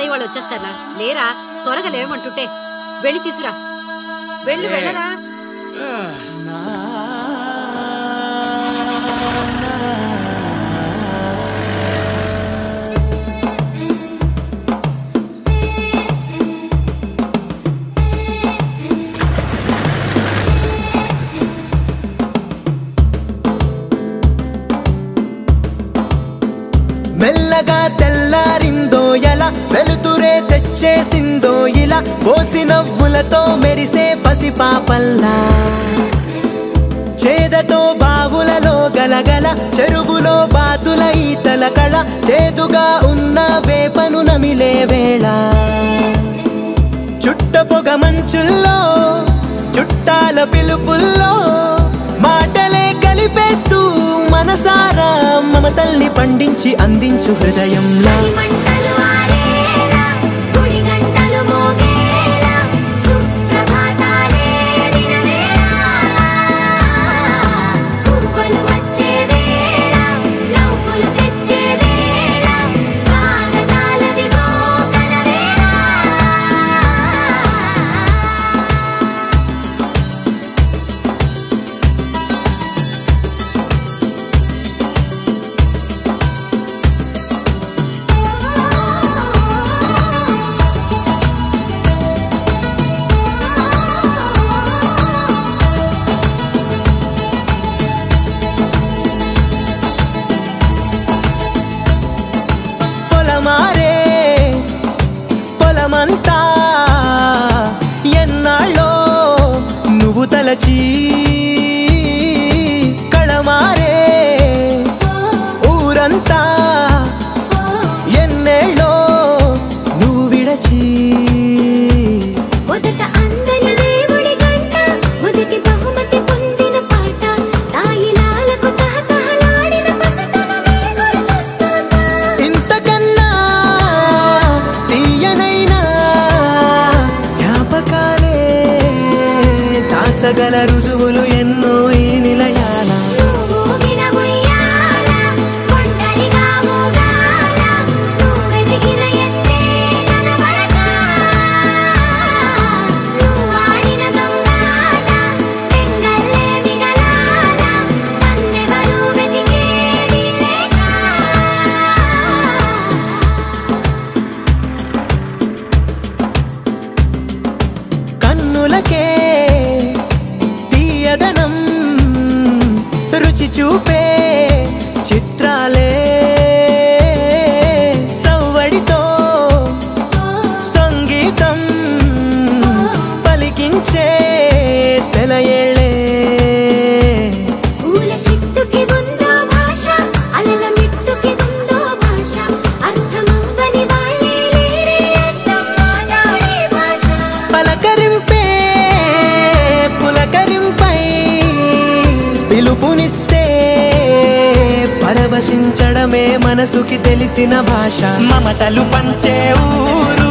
అత్తయ్య వాళ్ళు వచ్చేస్తారా? లేరా, త్వరగా లేవమంటుంటే. వెళ్ళి తీసురా. వెళ్ళు, వెళ్ళరా. మెల్లగా తెల్లారిందో ఎలా, వెలుతురే తెచ్చేసిందో ఇలా, పోసి నవ్వులతో మెరిసే పసిపాపల్లా, చేదతో బావులలో గలగల, చెరువులో బాతుల ఈతల కళ, చేదుగా ఉన్న వేపను నమిలే వేళ, చుట్ట పొగ మంచుల్లో చుట్టాల పిలుపుల్లో మాటలే కలిపేస్తూ మనసారా మమతల్ని పండించి అందించు హృదయంలా. పొలమంతా ఎన్నాళ్ళో నువ్వు తలచి, కళమారే ఊరంతా ఎన్నేళ్ళో నువ్వు విడచి, గల రుజువులు ఎన్నో ఈ నిలయాల. కన్నులకే రుచి చూపే చిత్రాలే, సవ్వడితో సంగీతం పలికించే సెలయేళే, పూల చెట్టుకి ఉందో భాష, అలల మిట్టుకి ఉందో భాష, అర్థమవ్వని వాళ్ళే లేరే అర్థం మాట్లాడే భాష, పలకరింపే పులకరింపై పిలుపునిస్తే పరవశించడమే మనసుకి తెలిసిన భాష, మమతలు పంచే ఊరు